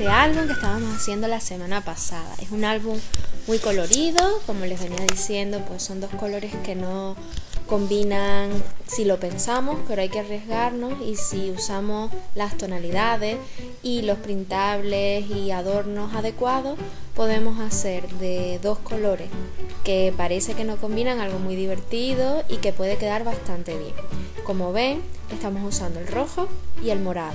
este álbum que estábamos haciendo la semana pasada. Es un álbum muy colorido, como les venía diciendo, pues son dos colores que no combinan si lo pensamos, pero hay que arriesgarnos, y si usamos las tonalidades y los printables y adornos adecuados, podemos hacer de dos colores que parece que no combinan algo muy divertido y que puede quedar bastante bien. Como ven, estamos usando el rojo y el morado,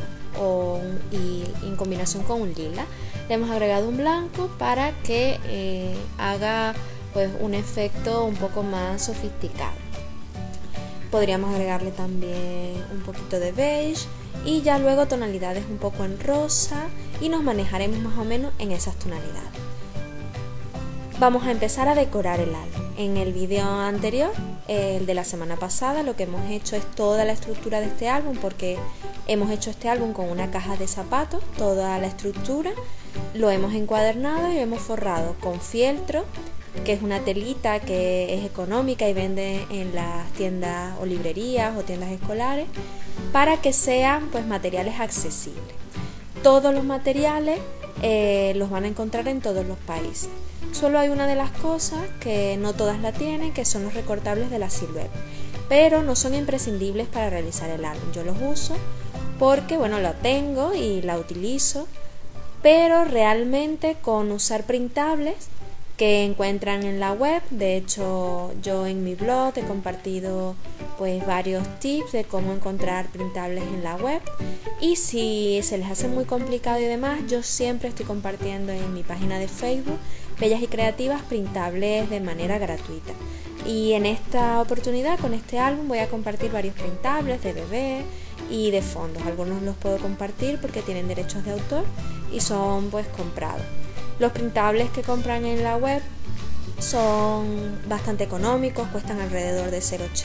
y en combinación con un lila. Le hemos agregado un blanco para que haga pues un efecto un poco más sofisticado. Podríamos agregarle también un poquito de beige y ya luego tonalidades un poco en rosa, y nos manejaremos más o menos en esas tonalidades. Vamos a empezar a decorar el álbum. En el vídeo anterior, el de la semana pasada, lo que hemos hecho es toda la estructura de este álbum, porque hemos hecho este álbum con una caja de zapatos, toda la estructura, lo hemos encuadernado y hemos forrado con fieltro, que es una telita que es económica y vende en las tiendas o librerías o tiendas escolares, para que sean pues materiales accesibles. Todos los materiales los van a encontrar en todos los países. Solo hay una de las cosas que no todas la tienen, que son los recortables de la Silhouette, pero no son imprescindibles para realizar el álbum. Yo los uso porque, bueno, la tengo y la utilizo, pero realmente con usar printables que encuentran en la web. De hecho, yo en mi blog he compartido pues varios tips de cómo encontrar printables en la web, y si se les hace muy complicado y demás, yo siempre estoy compartiendo en mi página de Facebook Bellas y Creativas printables de manera gratuita. Y en esta oportunidad, con este álbum, voy a compartir varios printables de bebé y de fondos. Algunos los puedo compartir porque tienen derechos de autor y son pues comprados. Los printables que compran en la web son bastante económicos, cuestan alrededor de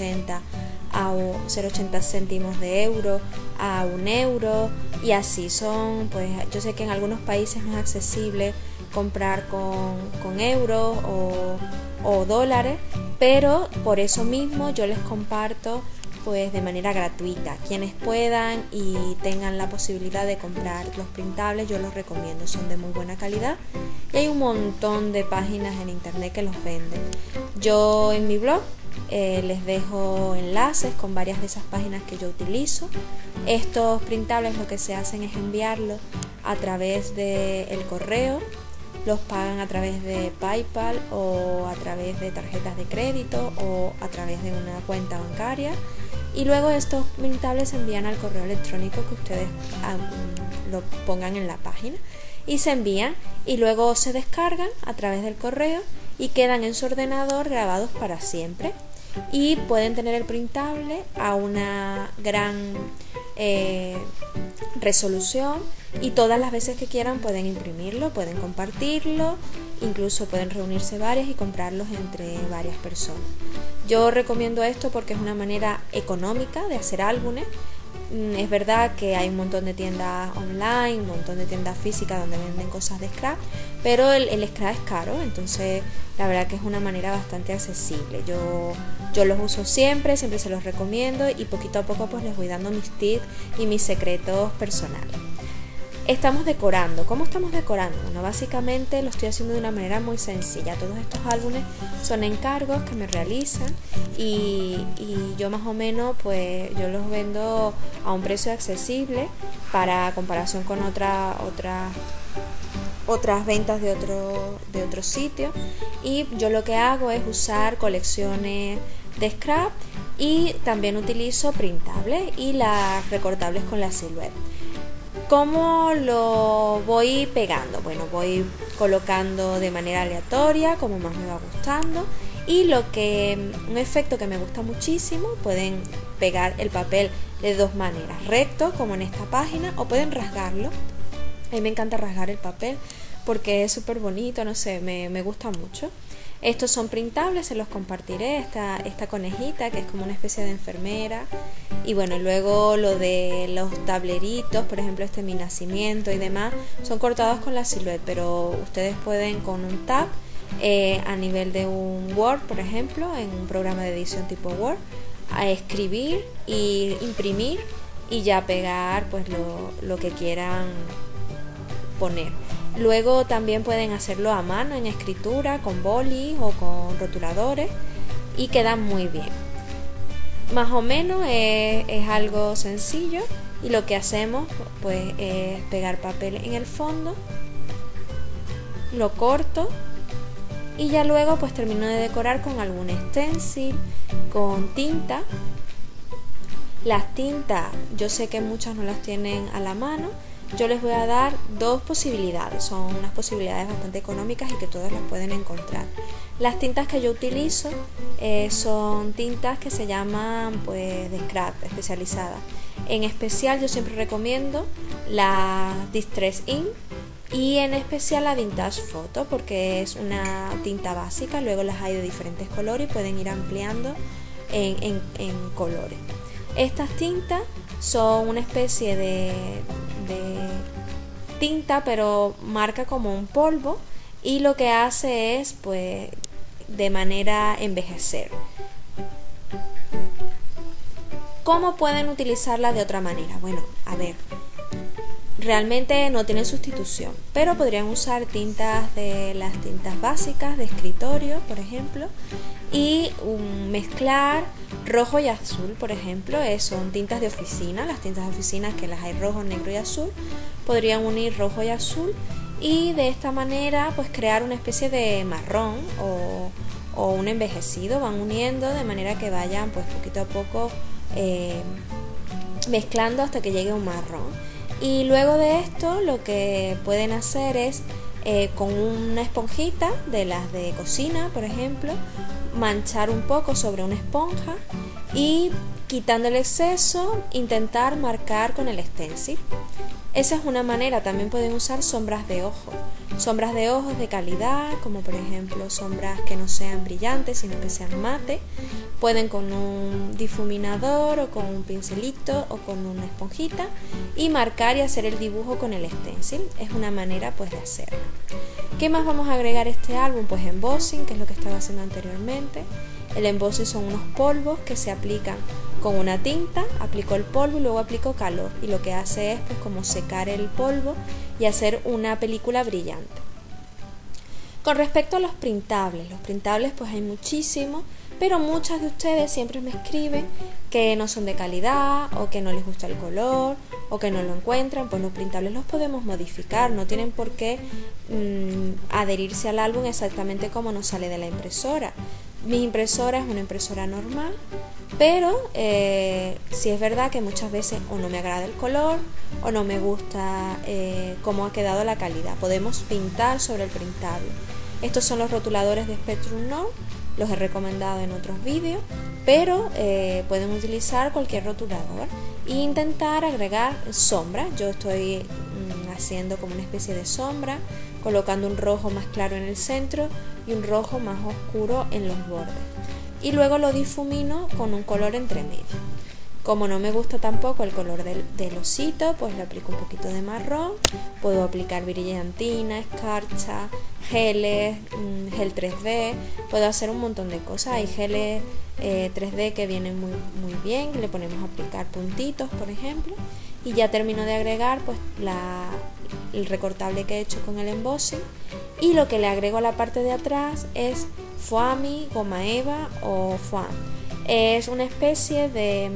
0,80 céntimos de euro a 1 euro, y así son. Pues yo sé que en algunos países no es accesible comprar con euros o dólares, pero por eso mismo yo les comparto pues de manera gratuita. Quienes puedan y tengan la posibilidad de comprar los printables, yo los recomiendo, son de muy buena calidad y hay un montón de páginas en internet que los venden. Yo en mi blog les dejo enlaces con varias de esas páginas que yo utilizo. Estos printables lo que se hacen es enviarlos a través del correo, los pagan a través de PayPal o a través de tarjetas de crédito o a través de una cuenta bancaria, y luego estos printables se envían al correo electrónico que ustedes lo pongan en la página, y se envían y luego se descargan a través del correo y quedan en su ordenador grabados para siempre, y pueden tener el printable a una gran resolución, y todas las veces que quieran pueden imprimirlo, pueden compartirlo, incluso pueden reunirse varias y comprarlos entre varias personas. Yo recomiendo esto porque es una manera económica de hacer álbumes. Es verdad que hay un montón de tiendas online, un montón de tiendas físicas donde venden cosas de scrap, pero el scrap es caro, entonces la verdad que es una manera bastante accesible. Yo los uso siempre se los recomiendo, y poquito a poco pues les voy dando mis tips y mis secretos personales. Estamos decorando. ¿Cómo estamos decorando? Bueno, básicamente lo estoy haciendo de una manera muy sencilla. Todos estos álbumes son encargos que me realizan, y yo más o menos pues yo los vendo a un precio accesible para comparación con otras ventas de otros sitios. Y yo lo que hago es usar colecciones de scrap, y también utilizo printables y las recortables con la Silhouette. ¿Cómo lo voy pegando? Bueno, voy colocando de manera aleatoria como más me va gustando, y un efecto que me gusta muchísimo, pueden pegar el papel de dos maneras, recto como en esta página, o pueden rasgarlo. A mí me encanta rasgar el papel porque es súper bonito, no sé, me gusta mucho. Estos son printables, se los compartiré, esta conejita que es como una especie de enfermera, y bueno, luego lo de los tableritos, por ejemplo mi nacimiento y demás, son cortados con la Silhouette, pero ustedes pueden con un tab a nivel de un Word, por ejemplo, en un programa de edición tipo Word, a escribir y imprimir, y ya pegar pues lo que quieran poner. Luego también pueden hacerlo a mano en escritura, con bolis o con rotuladores, y quedan muy bien. Más o menos es algo sencillo, y lo que hacemos pues es pegar papel en el fondo, lo corto y ya luego pues termino de decorar con algún stencil, con tinta. Las tintas yo sé que muchas no las tienen a la mano. Yo les voy a dar dos posibilidades, son unas posibilidades bastante económicas y que todos las pueden encontrar. Las tintas que yo utilizo son tintas que se llaman pues de scrap especializadas. En especial yo siempre recomiendo la Distress Ink y en especial la Vintage Photo, porque es una tinta básica, luego las hay de diferentes colores y pueden ir ampliando en colores. Estas tintas son una especie de tinta, pero marca como un polvo, y lo que hace es pues de manera envejecer. ¿Cómo pueden utilizarla de otra manera? Bueno, a ver, realmente no tienen sustitución, pero podrían usar tintas de las tintas básicas de escritorio, por ejemplo, y mezclar rojo y azul, por ejemplo, son tintas de oficina. Las tintas de oficina, que las hay rojo, negro y azul, podrían unir rojo y azul y de esta manera pues crear una especie de marrón o un envejecido. Van uniendo de manera que vayan pues poquito a poco mezclando hasta que llegue un marrón. Y luego de esto lo que pueden hacer es con una esponjita de las de cocina, por ejemplo, manchar un poco sobre una esponja y, quitando el exceso, intentar marcar con el stencil. Esa es una manera. También pueden usar sombras de ojos de calidad, como por ejemplo sombras que no sean brillantes sino que sean mate. Pueden con un difuminador o con un pincelito o con una esponjita y marcar y hacer el dibujo con el stencil. Es una manera pues de hacerlo. ¿Qué más vamos a agregar a este álbum? Pues embossing, que es lo que estaba haciendo anteriormente. El embossing son unos polvos que se aplican con una tinta, aplico el polvo y luego aplico calor, y lo que hace es pues como secar el polvo y hacer una película brillante. Con respecto a los printables pues hay muchísimos, pero muchas de ustedes siempre me escriben que no son de calidad o que no les gusta el color o que no lo encuentran. Pues los printables los podemos modificar, no tienen por qué adherirse al álbum exactamente como nos sale de la impresora. Mi impresora es una impresora normal, pero sí es verdad que muchas veces o no me agrada el color o no me gusta cómo ha quedado la calidad. Podemos pintar sobre el printable. Estos son los rotuladores de Spectrum Note, los he recomendado en otros vídeos, pero pueden utilizar cualquier rotulador e intentar agregar sombra. Yo estoy haciendo como una especie de sombra, colocando un rojo más claro en el centro y un rojo más oscuro en los bordes, y luego lo difumino con un color entre medio. Como no me gusta tampoco el color del osito, pues le aplico un poquito de marrón. Puedo aplicar brillantina, escarcha, geles, gel 3D, puedo hacer un montón de cosas. Hay geles 3D que vienen muy bien, le ponemos a aplicar puntitos, por ejemplo, y ya termino de agregar pues el recortable que he hecho con el embossing, y lo que le agrego a la parte de atrás es foamy, goma eva o foam. Es una especie de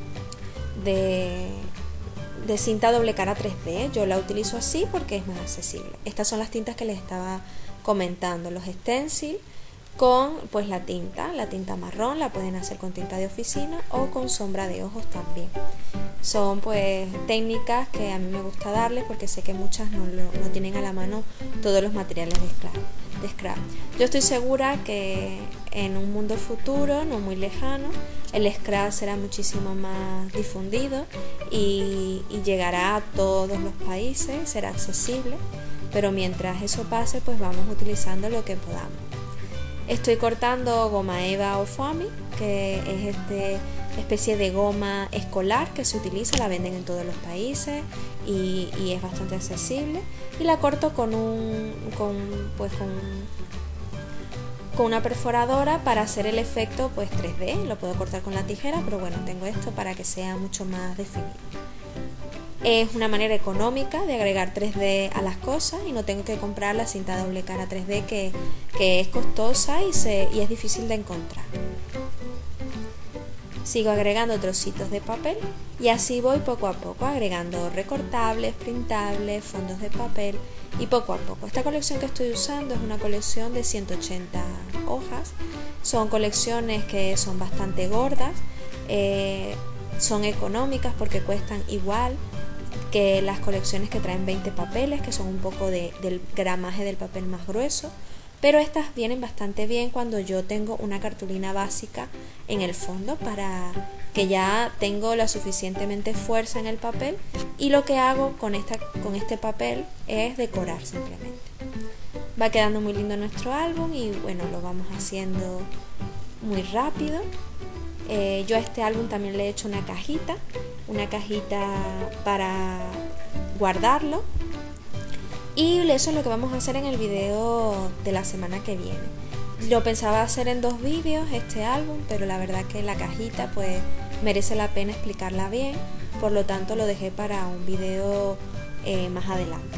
cinta doble cara 3D. Yo la utilizo así porque es más accesible. Estas son las tintas que les estaba comentando, los stencils con pues la tinta marrón. La pueden hacer con tinta de oficina o con sombra de ojos también. Son pues técnicas que a mí me gusta darles porque sé que muchas no tienen a la mano todos los materiales de scrap. Yo estoy segura que en un mundo futuro, no muy lejano, el scrap será muchísimo más difundido y llegará a todos los países, será accesible, pero mientras eso pase pues vamos utilizando lo que podamos. Estoy cortando goma eva o foamy, que es esta especie de goma escolar que se utiliza, la venden en todos los países y es bastante accesible, y la corto con una perforadora para hacer el efecto pues 3D. Lo puedo cortar con la tijera, pero bueno, tengo esto para que sea mucho más definido. Es una manera económica de agregar 3D a las cosas y no tengo que comprar la cinta doble cara 3D que es costosa y es difícil de encontrar. Sigo agregando trocitos de papel y así voy poco a poco agregando recortables, printables, fondos de papel y poco a poco. Esta colección que estoy usando es una colección de 180 hojas. Son colecciones que son bastante gordas, son económicas porque cuestan igual que las colecciones que traen 20 papeles, que son un poco del gramaje del papel más grueso. Pero estas vienen bastante bien cuando yo tengo una cartulina básica en el fondo, para que ya tengo la suficientemente fuerza en el papel, y lo que hago con este papel es decorar simplemente. Va quedando muy lindo nuestro álbum y bueno, lo vamos haciendo muy rápido. Yo a este álbum también le he hecho una cajita para guardarlo. Y eso es lo que vamos a hacer en el video de la semana que viene. Lo pensaba hacer en 2 vídeos este álbum, pero la verdad que la cajita pues merece la pena explicarla bien, por lo tanto lo dejé para un video más adelante.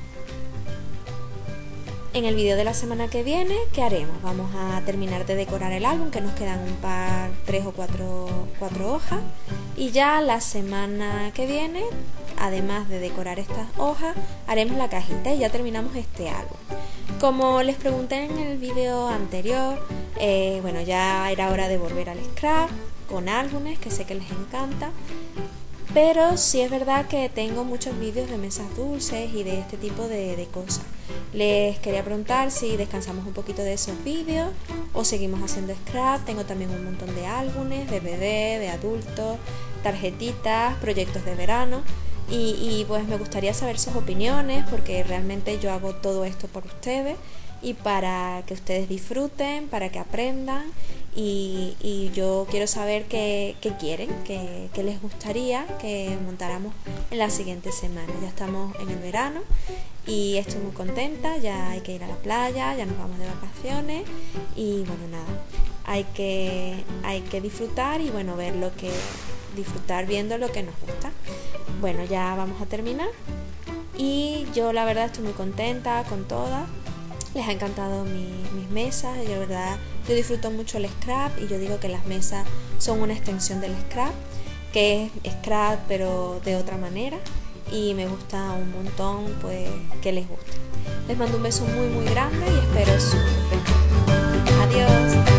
En el video de la semana que viene, ¿qué haremos? Vamos a terminar de decorar el álbum, que nos quedan 3 o 4 hojas, y ya la semana que viene, además de decorar estas hojas, haremos la cajita y ya terminamos este álbum. Como les pregunté en el video anterior, bueno, ya era hora de volver al scrap con álbumes, que sé que les encanta. Pero sí es verdad que tengo muchos vídeos de mesas dulces y de este tipo de cosas. Les quería preguntar si descansamos un poquito de esos vídeos o seguimos haciendo scrap. Tengo también un montón de álbumes, de bebé, de adultos, tarjetitas, proyectos de verano. Y pues me gustaría saber sus opiniones, porque realmente yo hago todo esto por ustedes y para que ustedes disfruten, para que aprendan, y yo quiero saber qué quieren, qué les gustaría que montáramos en la siguiente semana. Ya estamos en el verano y estoy muy contenta, ya hay que ir a la playa, ya nos vamos de vacaciones y bueno, nada, hay que disfrutar y bueno, disfrutar viendo lo que nos gusta. Bueno, ya vamos a terminar y yo la verdad estoy muy contenta con todas. Les ha encantado mis mesas, y de verdad yo disfruto mucho el scrap, y yo digo que las mesas son una extensión del scrap, que es scrap pero de otra manera, y me gusta un montón pues que les guste. Les mando un beso muy muy grande y espero su respuesta. Adiós.